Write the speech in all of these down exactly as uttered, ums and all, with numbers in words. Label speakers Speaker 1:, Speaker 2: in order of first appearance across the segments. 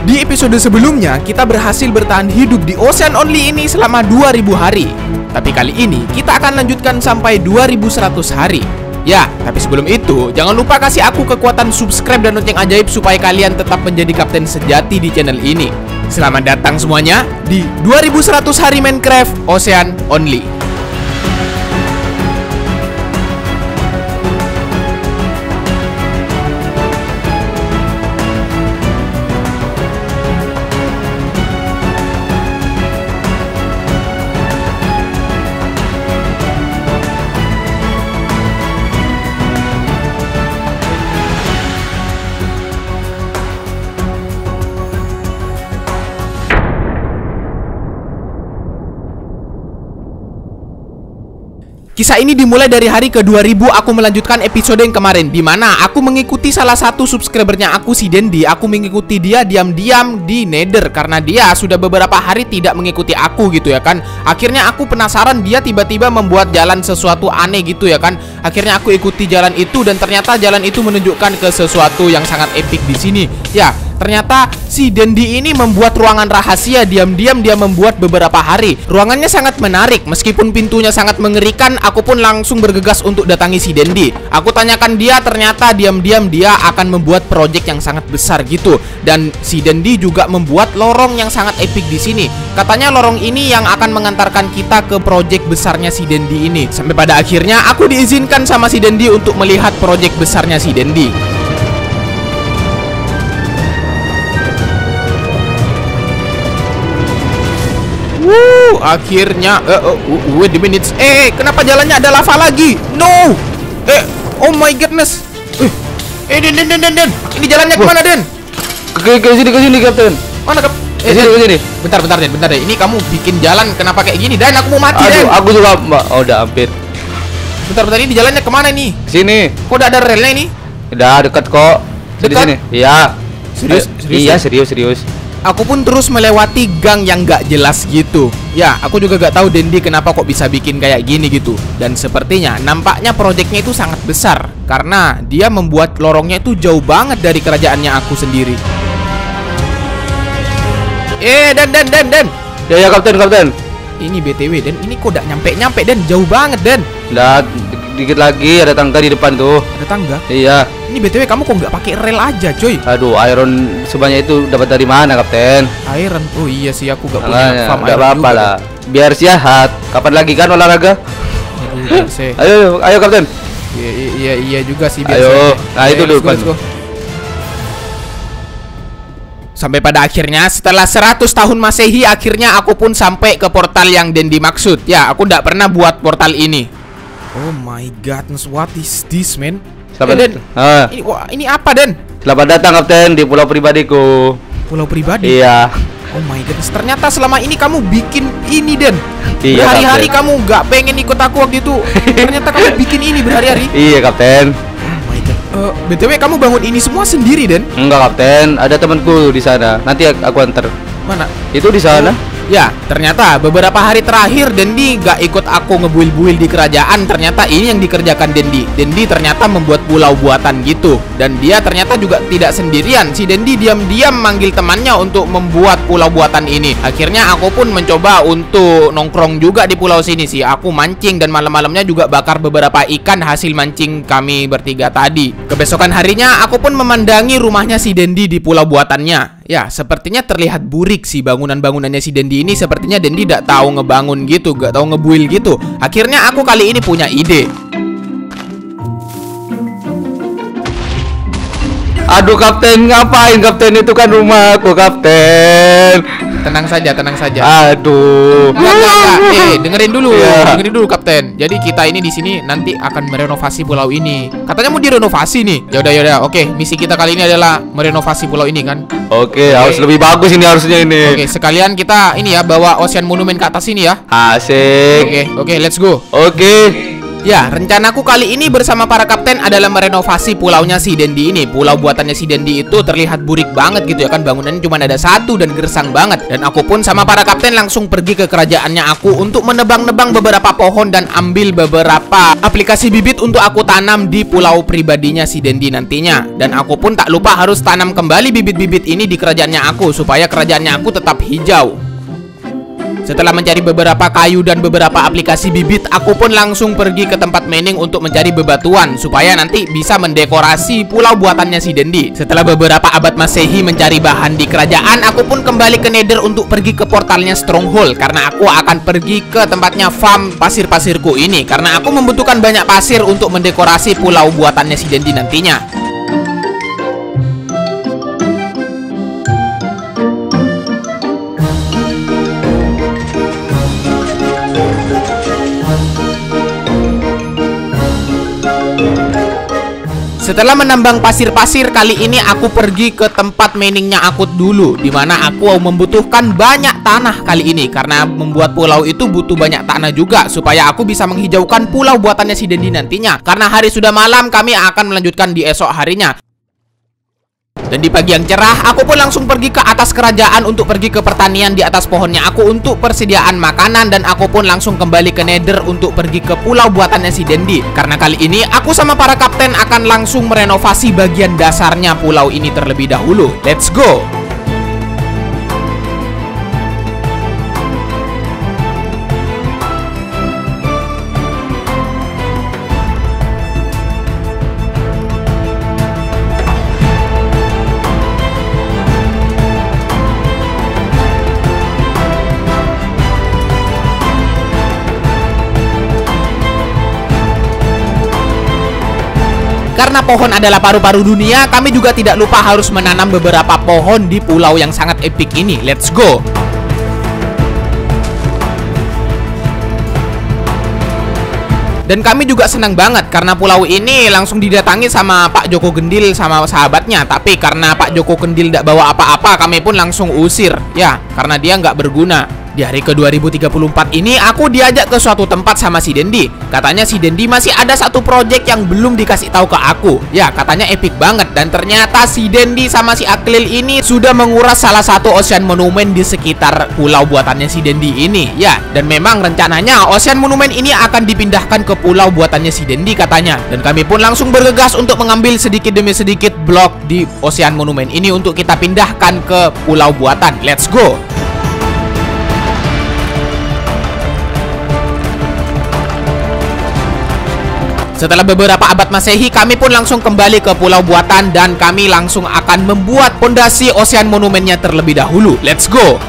Speaker 1: Di episode sebelumnya, kita berhasil bertahan hidup di Ocean Only ini selama dua ribu hari. Tapi kali ini, kita akan lanjutkan sampai dua ribu seratus hari. Ya, tapi sebelum itu, jangan lupa kasih aku kekuatan subscribe dan lonceng ajaib supaya kalian tetap menjadi kapten sejati di channel ini. Selamat datang semuanya di dua ribu seratus hari Minecraft Ocean Only. Kisah ini dimulai dari hari ke dua ribu aku melanjutkan episode yang kemarin, di mana aku mengikuti salah satu subscribernya aku, si Dendi. Aku mengikuti dia diam-diam di Nether karena dia sudah beberapa hari tidak mengikuti aku gitu ya kan. Akhirnya aku penasaran, dia tiba-tiba membuat jalan sesuatu aneh gitu ya kan. Akhirnya aku ikuti jalan itu dan ternyata jalan itu menunjukkan ke sesuatu yang sangat epic di sini. Ya, ternyata si Dendi ini membuat ruangan rahasia diam-diam dia membuat beberapa hari. Ruangannya sangat menarik, meskipun pintunya sangat mengerikan. Aku pun langsung bergegas untuk datangi si Dendi. Aku tanyakan dia, ternyata diam-diam dia akan membuat project yang sangat besar gitu. Dan si Dendi juga membuat lorong yang sangat epic di sini. Katanya lorong ini yang akan mengantarkan kita ke project besarnya si Dendi ini. Sampai pada akhirnya aku diizinkan sama si Dendi untuk melihat project besarnya si Dendi. Wuh, akhirnya uh, uh, wait a minute. Eh, kenapa jalannya ada lava lagi? No. Eh, oh my goodness. Eh, eh Den, Den, Den, Den, Den. Ini jalannya kemana, Den?
Speaker 2: Ke, ke sini, ke sini, Kapten.
Speaker 1: Mana, Kap?
Speaker 2: Eh, ke sini, ke sini.
Speaker 1: Bentar, bentar, Den, bentar, Den. Ini kamu bikin jalan kenapa kayak gini? Dan aku mau mati,
Speaker 2: Aduh,
Speaker 1: Den.
Speaker 2: aku juga, Mbak. Oh, udah hampir.
Speaker 1: Bentar, bentar, ini jalannya kemana nih?
Speaker 2: Sini.
Speaker 1: Kok udah ada relnya ini?
Speaker 2: Udah dekat kok. Di
Speaker 1: Dekat?
Speaker 2: sini. Iya.
Speaker 1: Serius?
Speaker 2: Ayo.
Speaker 1: Serius,
Speaker 2: Iya,
Speaker 1: ya?
Speaker 2: serius, serius.
Speaker 1: Aku pun terus melewati gang yang gak jelas gitu. Ya, aku juga gak tahu Dendi kenapa kok bisa bikin kayak gini gitu. Dan sepertinya nampaknya proyeknya itu sangat besar, karena dia membuat lorongnya itu jauh banget dari kerajaannya aku sendiri. Eh, Dan, Dan, Dan, Dan.
Speaker 2: Ya, ya, Kapten, Kapten.
Speaker 1: Ini B T W, Dan. Ini kok udah nyampe-nyampe, Dan. Jauh banget, Dan.
Speaker 2: Udah, dikit lagi ada tangga di depan tuh.
Speaker 1: Ada tangga?
Speaker 2: Iya.
Speaker 1: Ini B T W kamu kok nggak pakai rel aja, coy?
Speaker 2: Aduh, iron sebanyak itu dapat dari mana, Kapten?
Speaker 1: Iron? Oh iya sih, aku gak punya
Speaker 2: Makanya,
Speaker 1: farm
Speaker 2: nggak
Speaker 1: iron
Speaker 2: apa-apa
Speaker 1: juga,
Speaker 2: lah. Biar sehat. Kapan lagi kan olahraga?
Speaker 1: Dan. Ayo,
Speaker 2: Ayo, ayo, Kapten.
Speaker 1: Iya, iya, iya juga sih.
Speaker 2: Ayo, nah itu dulu.
Speaker 1: Sampai pada akhirnya setelah seratus tahun Masehi, akhirnya aku pun sampai ke portal yang Dendi maksud. Ya, aku tidak pernah buat portal ini. Oh my goodness, what is this, man?
Speaker 2: Selamat,
Speaker 1: eh, Den.
Speaker 2: ah.
Speaker 1: Ini, wah, ini apa, Den?
Speaker 2: Selamat datang, Kapten, di pulau pribadiku.
Speaker 1: Pulau pribadi?
Speaker 2: Iya.
Speaker 1: Oh my goodness, ternyata selama ini kamu bikin ini, Den.
Speaker 2: Iya,
Speaker 1: berhari-hari
Speaker 2: Kapten.
Speaker 1: kamu nggak pengen ikut aku waktu itu. Ternyata kamu bikin ini berhari-hari.
Speaker 2: Iya, Kapten.
Speaker 1: Oh my god. Uh, B T W kamu bangun ini semua sendiri, Den?
Speaker 2: Enggak, Kapten, ada temanku di sana. Nanti aku antar.
Speaker 1: Mana?
Speaker 2: Itu di sana.
Speaker 1: Ya, ternyata beberapa hari terakhir Dendi gak ikut aku ngebuil-buil di kerajaan. Ternyata ini yang dikerjakan Dendi. Dendi ternyata membuat pulau buatan gitu. Dan dia ternyata juga tidak sendirian. Si Dendi diam-diam manggil temannya untuk membuat pulau buatan ini. Akhirnya aku pun mencoba untuk nongkrong juga di pulau sini sih. Aku mancing dan malam-malamnya juga bakar beberapa ikan hasil mancing kami bertiga tadi. Kebesokan harinya aku pun memandangi rumahnya si Dendi di pulau buatannya. Ya, sepertinya terlihat burik sih bangunan-bangunannya si Dendi ini. Sepertinya Dendi tidak tahu ngebangun gitu, gak tahu ngebuil gitu. Akhirnya aku kali ini punya ide.
Speaker 2: Aduh, Kapten, ngapain, Kapten? Itu kan rumahku, Kapten.
Speaker 1: Tenang saja, tenang saja.
Speaker 2: Aduh.
Speaker 1: Enggak, enggak, enggak. Eh, dengerin dulu,
Speaker 2: Ya.
Speaker 1: dengerin dulu, Kapten. Jadi kita ini di sini nanti akan merenovasi pulau ini. Katanya mau direnovasi nih. Yaudah, yaudah. Oke, misi kita kali ini adalah merenovasi pulau ini kan.
Speaker 2: Oke, harus lebih bagus ini harusnya ini.
Speaker 1: Oke, sekalian kita ini ya bawa Ocean Monument ke atas sini ya.
Speaker 2: Asik.
Speaker 1: Oke, oke, let's go.
Speaker 2: Oke.
Speaker 1: Ya, rencanaku kali ini bersama para kapten adalah merenovasi pulaunya si Dendi ini. Pulau buatannya si Dendi itu terlihat burik banget gitu ya kan. Bangunannya cuma ada satu dan gersang banget. Dan aku pun sama para kapten langsung pergi ke kerajaannya aku untuk menebang-nebang beberapa pohon dan ambil beberapa aplikasi bibit untuk aku tanam di pulau pribadinya si Dendi nantinya. Dan aku pun tak lupa harus tanam kembali bibit-bibit ini di kerajaannya aku supaya kerajaannya aku tetap hijau. Setelah mencari beberapa kayu dan beberapa aplikasi bibit, aku pun langsung pergi ke tempat mining untuk mencari bebatuan supaya nanti bisa mendekorasi pulau buatannya si Dendi. Setelah beberapa abad Masehi mencari bahan di kerajaan, aku pun kembali ke Nether untuk pergi ke portalnya Stronghold karena aku akan pergi ke tempatnya farm pasir-pasirku ini karena aku membutuhkan banyak pasir untuk mendekorasi pulau buatannya si Dendi nantinya. Setelah menambang pasir-pasir, kali ini aku pergi ke tempat miningnya aku dulu, dimana aku membutuhkan banyak tanah kali ini karena membuat pulau itu butuh banyak tanah juga supaya aku bisa menghijaukan pulau buatannya si Dendi nantinya. Karena hari sudah malam, kami akan melanjutkan di esok harinya. Dan di pagi yang cerah, aku pun langsung pergi ke atas kerajaan untuk pergi ke pertanian di atas pohonnya aku untuk persediaan makanan. Dan aku pun langsung kembali ke Nether untuk pergi ke pulau buatannya si Dendi. Karena kali ini aku sama para kapten akan langsung merenovasi bagian dasarnya pulau ini terlebih dahulu. Let's go! Karena pohon adalah paru-paru dunia, kami juga tidak lupa harus menanam beberapa pohon di pulau yang sangat epic ini. Let's go! Dan kami juga senang banget karena pulau ini langsung didatangi sama Pak Joko Gendil sama sahabatnya. Tapi karena Pak Joko Gendil tidak bawa apa-apa, kami pun langsung usir. Ya, karena dia nggak berguna. Di hari ke dua ribu tiga puluh empat ini aku diajak ke suatu tempat sama si Dendi. Katanya si Dendi masih ada satu project yang belum dikasih tahu ke aku. Ya, katanya epic banget. Dan ternyata si Dendi sama si Aklil ini sudah menguras salah satu Ocean Monument di sekitar pulau buatannya si Dendi ini. Ya, dan memang rencananya Ocean Monument ini akan dipindahkan ke pulau buatannya si Dendi katanya. Dan kami pun langsung bergegas untuk mengambil sedikit demi sedikit blok di Ocean Monument ini untuk kita pindahkan ke pulau buatan. Let's go! Setelah beberapa abad Masehi, kami pun langsung kembali ke pulau buatan dan kami langsung akan membuat pondasi Ocean Monumentnya terlebih dahulu. Let's go!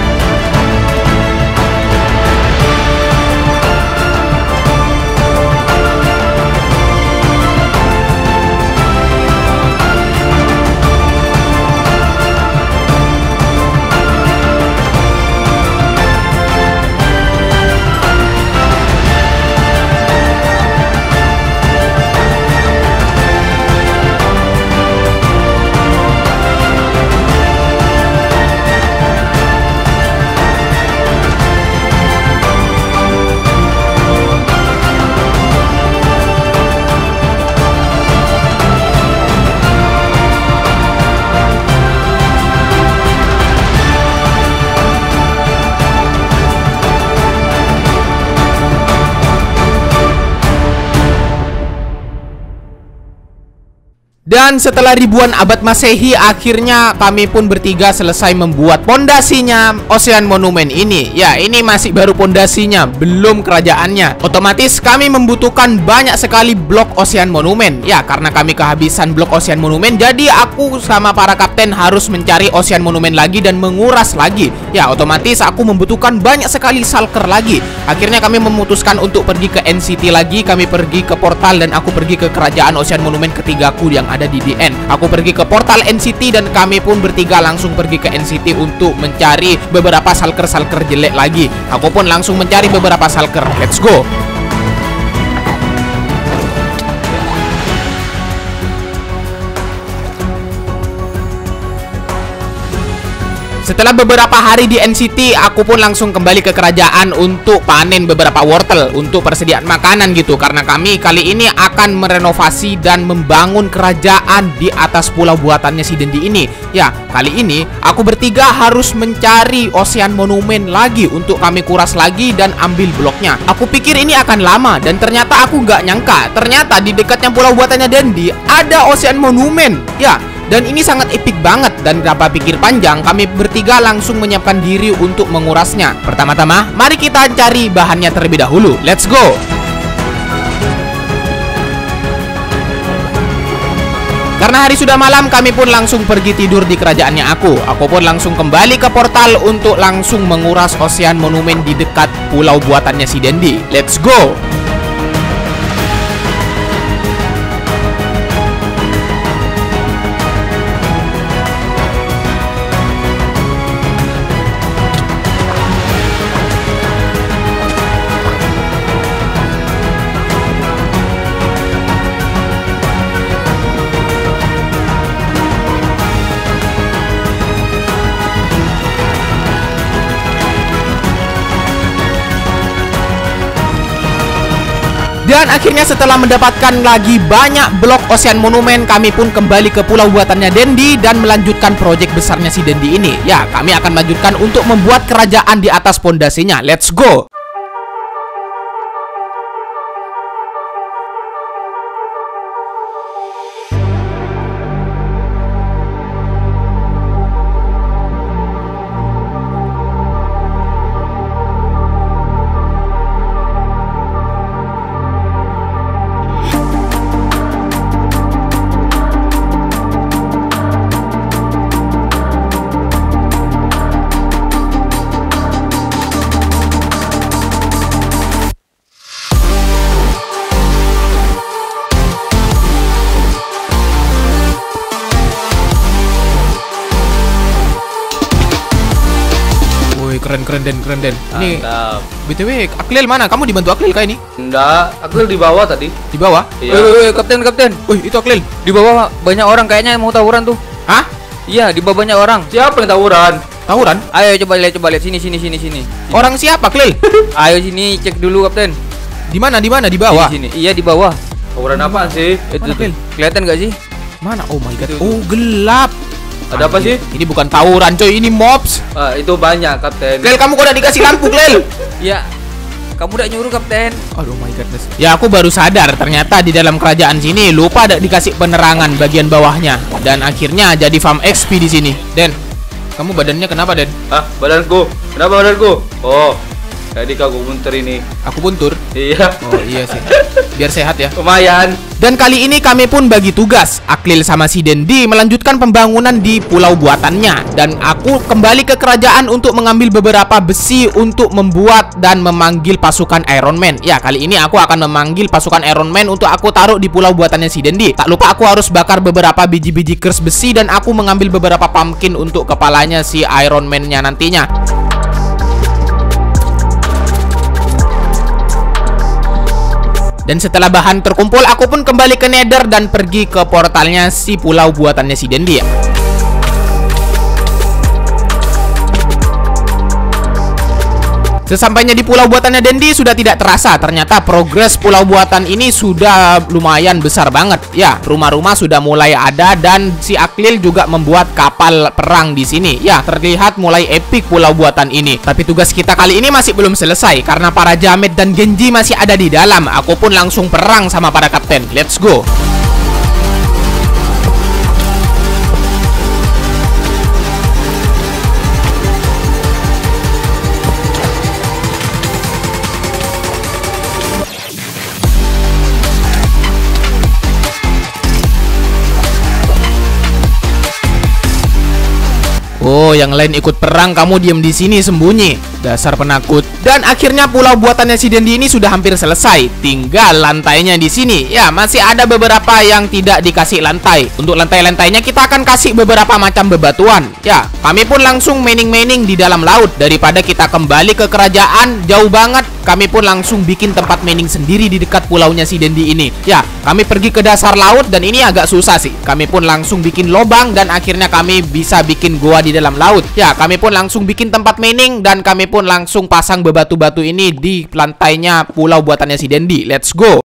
Speaker 1: Dan setelah ribuan abad Masehi, akhirnya kami pun bertiga selesai membuat pondasinya Ocean Monument ini. Ya, ini masih baru pondasinya, belum kerajaannya. Otomatis kami membutuhkan banyak sekali blok Ocean Monument. Ya, karena kami kehabisan blok Ocean Monument, jadi aku sama para kapten harus mencari Ocean Monument lagi dan menguras lagi. Ya, otomatis aku membutuhkan banyak sekali shulker lagi. Akhirnya kami memutuskan untuk pergi ke End City lagi. Kami pergi ke portal dan aku pergi ke kerajaan Ocean Monument ketigaku yang ada di D N. Aku pergi ke portal End City dan kami pun bertiga langsung pergi ke End City untuk mencari beberapa shulker-shulker jelek lagi. Aku pun langsung mencari beberapa shulker. Let's go! Setelah beberapa hari di End City, aku pun langsung kembali ke kerajaan untuk panen beberapa wortel untuk persediaan makanan gitu. Karena kami kali ini akan merenovasi dan membangun kerajaan di atas pulau buatannya si Dendi ini. Ya, kali ini aku bertiga harus mencari Ocean Monument lagi untuk kami kuras lagi dan ambil bloknya. Aku pikir ini akan lama dan ternyata aku nggak nyangka. Ternyata di dekatnya pulau buatannya Dendi ada Ocean Monument. Ya, dan ini sangat epik banget. Dan tanpa pikir panjang, kami bertiga langsung menyiapkan diri untuk mengurasnya. Pertama-tama, mari kita cari bahannya terlebih dahulu. Let's go! Karena hari sudah malam, kami pun langsung pergi tidur di kerajaannya aku. Aku pun langsung kembali ke portal untuk langsung menguras Ocean Monument di dekat pulau buatannya si Dendi. Let's go! Dan akhirnya setelah mendapatkan lagi banyak blok Ocean Monument, kami pun kembali ke pulau buatannya Dendi dan melanjutkan proyek besarnya si Dendi ini. Ya, kami akan melanjutkan untuk membuat kerajaan di atas pondasinya. Let's go! Keren keren den keren den. Ini B T W Aklil mana? Kamu dibantu Aklil kayak ini?
Speaker 2: Enggak, Aklil di bawah tadi.
Speaker 1: Di bawah?
Speaker 2: Iya.
Speaker 3: Woi, woi, kapten, kapten.
Speaker 1: Wih, itu Aklil.
Speaker 3: Di bawah banyak orang kayaknya mau tawuran tuh.
Speaker 1: Hah?
Speaker 3: Iya, di bawah banyak orang.
Speaker 2: Siapa yang tawuran?
Speaker 1: Tawuran?
Speaker 3: Ayo coba lihat, coba lihat sini sini sini sini.
Speaker 1: Orang siapa, Aklil?
Speaker 3: Ayo sini cek dulu, kapten.
Speaker 1: Di mana? Di mana? Di bawah.
Speaker 3: Sini, sini. Iya, di bawah.
Speaker 2: Tawuran apaan sih?
Speaker 3: Itu
Speaker 1: Mana,
Speaker 3: tuh.
Speaker 1: Phil?
Speaker 3: Kelihatan nggak sih?
Speaker 1: Mana? Oh my god.
Speaker 3: Itu.
Speaker 1: Oh, gelap.
Speaker 2: Ada apa sih?
Speaker 1: Ini bukan tawuran, coy. Ini mobs.
Speaker 2: Ah, itu banyak, Kapten.
Speaker 1: Klil, kamu kok udah dikasih lampu, Klil?
Speaker 3: Iya. Kamu udah nyuruh, kapten.
Speaker 1: Aduh my godness. Ya, aku baru sadar ternyata di dalam kerajaan sini lupa ada dikasih penerangan bagian bawahnya dan akhirnya jadi farm X P di sini. Den, kamu badannya kenapa, Den?
Speaker 2: Ah, badanku. Kenapa badanku? Oh, jadi kau bunter ini.
Speaker 1: Aku buntur.
Speaker 2: Iya.
Speaker 1: Oh iya sih. Biar sehat ya.
Speaker 2: Lumayan.
Speaker 1: Dan kali ini kami pun bagi tugas. Aklil sama si Dendi melanjutkan pembangunan di pulau buatannya. Dan aku kembali ke kerajaan untuk mengambil beberapa besi untuk membuat dan memanggil pasukan Iron Man. Ya, kali ini aku akan memanggil pasukan Iron Man untuk aku taruh di pulau buatannya si Dendi. Tak lupa aku harus bakar beberapa biji-biji kers besi dan aku mengambil beberapa pumpkin untuk kepalanya si Iron Man-nya nantinya. Dan setelah bahan terkumpul, aku pun kembali ke Nether dan pergi ke portalnya si pulau buatannya si Dendi ya. Sesampainya di pulau buatannya Dendi sudah tidak terasa. Ternyata progres pulau buatan ini sudah lumayan besar banget. Ya, rumah-rumah sudah mulai ada dan si Aklil juga membuat kapal perang di sini. Ya, terlihat mulai epic pulau buatan ini. Tapi tugas kita kali ini masih belum selesai karena para Jamet dan Genji masih ada di dalam. Aku pun langsung perang sama para kapten. Let's go. Oh, yang lain ikut perang, kamu diem di sini sembunyi. Dasar penakut. Dan akhirnya pulau buatannya si Dendi ini sudah hampir selesai. Tinggal lantainya di sini. Ya, masih ada beberapa yang tidak dikasih lantai. Untuk lantai-lantainya kita akan kasih beberapa macam bebatuan. Ya, kami pun langsung mining-mining di dalam laut daripada kita kembali ke kerajaan jauh banget. kami pun langsung bikin tempat mining sendiri di dekat pulaunya si Dendi ini. Ya, kami pergi ke dasar laut dan ini agak susah sih. Kami pun langsung bikin lobang dan akhirnya kami bisa bikin goa di dalam laut. Ya, kami pun langsung bikin tempat mining dan kami pun langsung pasang bebatu-batu ini di lantainya pulau buatannya si Dendi. Let's go.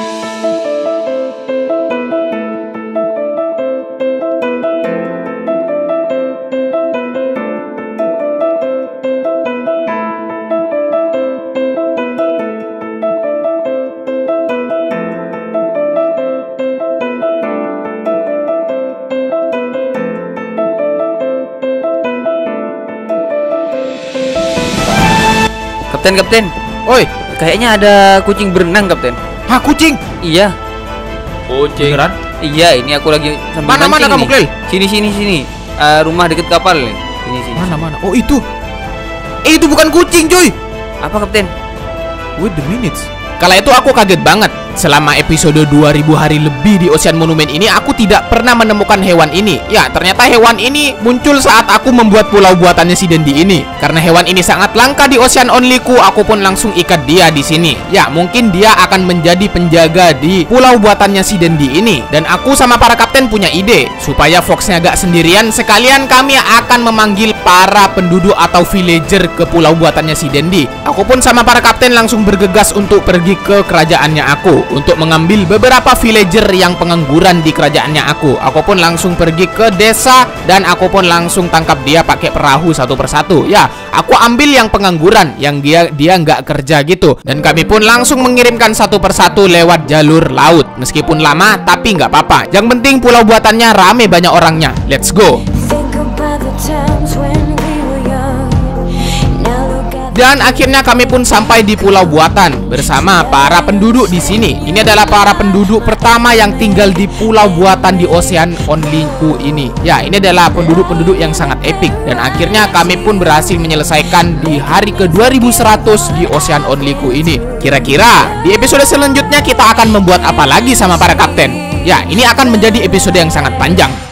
Speaker 3: Kapten, kapten.
Speaker 1: Oi,
Speaker 3: Kayaknya ada kucing berenang, kapten.
Speaker 1: hah kucing?
Speaker 3: Iya.
Speaker 2: Kucing.
Speaker 1: Beneran?
Speaker 3: Iya, ini aku lagi sambil
Speaker 1: Mana, mana
Speaker 3: mancing
Speaker 1: kamu,
Speaker 3: nih.
Speaker 1: Klil?
Speaker 3: Sini, sini, sini. Eh, rumah deket kapal nih. Sini, sini.
Speaker 1: Mana, mana? Oh, itu. Eh, itu bukan kucing, cuy.
Speaker 3: Apa, kapten?
Speaker 1: Wait the minutes. Kala itu aku kaget banget. Selama episode dua ribu hari lebih di Ocean Monument ini, aku tidak pernah menemukan hewan ini. Ya, ternyata hewan ini muncul saat aku membuat pulau buatannya si Dendi ini. Karena hewan ini sangat langka di Ocean Only-ku, aku pun langsung ikat dia di sini. Ya, mungkin dia akan menjadi penjaga di pulau buatannya si Dendi ini. Dan aku sama para kapten punya ide. Supaya Fox-nya gak sendirian, sekalian kami akan memanggil para penduduk atau villager ke pulau buatannya si Dendi. Aku pun sama para kapten langsung bergegas untuk pergi ke kerajaannya aku, untuk mengambil beberapa villager yang pengangguran di kerajaannya aku. Aku pun langsung pergi ke desa dan aku pun langsung tangkap dia pakai perahu satu persatu. Ya, aku ambil yang pengangguran, yang dia dia nggak kerja gitu. Dan kami pun langsung mengirimkan satu persatu lewat jalur laut. Meskipun lama, tapi nggak apa-apa. Yang penting pulau buatannya rame banyak orangnya. Let's go. Dan akhirnya kami pun sampai di pulau buatan bersama para penduduk di sini. Ini adalah para penduduk pertama yang tinggal di pulau buatan di Ocean Only-ku ini. Ya, ini adalah penduduk-penduduk yang sangat epic. Dan akhirnya kami pun berhasil menyelesaikan di hari ke dua ribu seratus di Ocean Only-ku ini. Kira-kira di episode selanjutnya kita akan membuat apa lagi sama para kapten? Ya, ini akan menjadi episode yang sangat panjang.